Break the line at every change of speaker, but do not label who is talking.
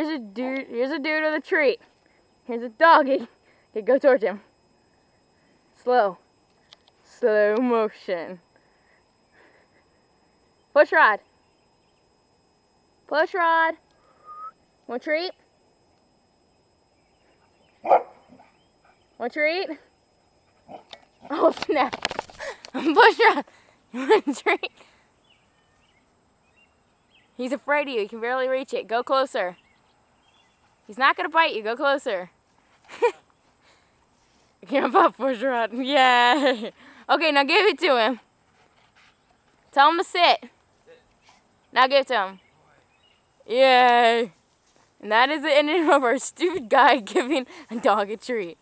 Here's a dude with a treat. Here's a doggy. Okay, go towards him. Slow motion. Push rod. Push rod. Want a treat? Want a treat? Oh snap. Push rod. You want a treat? He's afraid of you. He can barely reach it. Go closer. He's not going to bite you. Go closer. Jump up, push rod. Yay. Okay, now give it to him. Tell him to sit. Now give it to him. Yay. And that is the ending of our stupid guy giving a dog a treat.